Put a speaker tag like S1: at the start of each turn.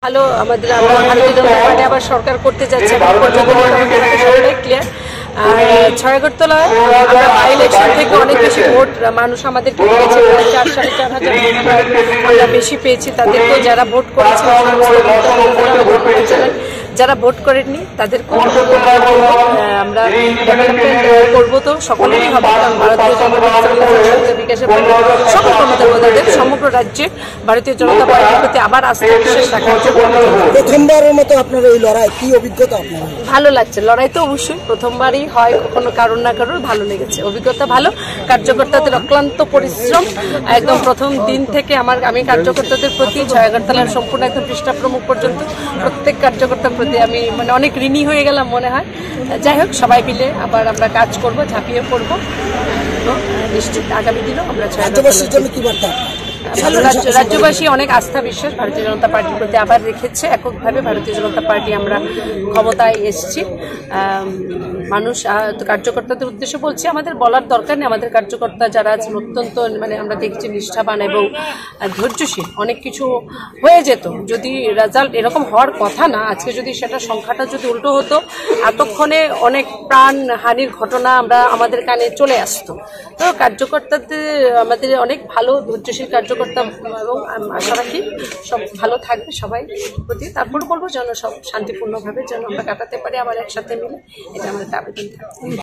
S1: Hello আমাদের ভারতীয় জনতা party আবার সরকার করতে যাচ্ছে ক্লিয়ার। আর ছয়গরতলায় আমরা বাই ইলেকশন থেকে অনেক বেশি ভোট মানুষ আমাদেরকে দিয়েছে, 4,500 আমরা বেশি পেয়েছি। তাদেরকেও যারা ভোট করেছে, যারা ভোট করেননি তাদেরকেও আমরা ডেভেলপমেন্ট করবো, তো সকলেরই হবে। কারণ ভারতীয় জনতা পার্টি বিকাশের সকল কর্মকর্তাদের সমগ্র রাজ্যে ভারতীয় জনতা পার্টির প্রতি আবার আস্থা বিশ্বাস রাখার জন্য
S2: প্রথমবারের মতো আপনার এই লড়াই কি অভিজ্ঞতা? আপনার
S1: ভালো লাগছে। লড়াই তো অবশ্যই প্রথমবারই হয়, কখনো কারোর না কারোর ভালো লেগেছে, অভিজ্ঞতা ভালো। কার্যকর্তাদের অক্লান্ত পরিশ্রম একদম প্রথম দিন থেকে আমি কার্যকর্তাদের প্রতি ছয়গরতলার সম্পূর্ণ একদম পৃষ্ঠা প্রমুখ পর্যন্ত প্রত্যেক কার্যকর্তার প্রতি আমি অনেক ঋণী হয়ে গেলাম মনে হয়। যাই হোক, সবাই মিলে আবার আমরা কাজ করব, ঝাঁপিয়ে পড়বো। নিশ্চিত আগামী দিনও আমরা ভালো রাজ্যবাসী অনেক আস্থা বিশ্বাস ভারতীয় জনতা পার্টির প্রতি আবার রেখেছে। এককভাবে ভারতীয় জনতা পার্টি আমরা ক্ষমতায় এসেছি। মানুষ কার্যকর্তাদের উদ্দেশ্যে বলছি, আমাদের বলার দরকার নেই। আমাদের কার্যকর্তা যারা আছেন অত্যন্ত আমরা দেখছি নিষ্ঠাবান এবং ধৈর্যশীল। অনেক কিছু হয়ে যেত যদি রেজাল্ট এরকম হওয়ার কথা না। আজকে যদি সেটা সংখ্যাটা যদি উল্টো হতো, এতক্ষণে অনেক প্রাণ হানির ঘটনা আমাদের কানে চলে আসতো। তো কার্যকর্তাদের আমাদের অনেক ভালো ধৈর্যশীল কার্যকর্তা এবং আশা রাখি সব ভালো থাকবে সবাই প্রতি। তারপর বলবো যেন সব শান্তিপূর্ণভাবে যেন আমরা কাটাতে পারি আবার একসাথে মিলে, এটা আমাদের আবেদন থাকবে।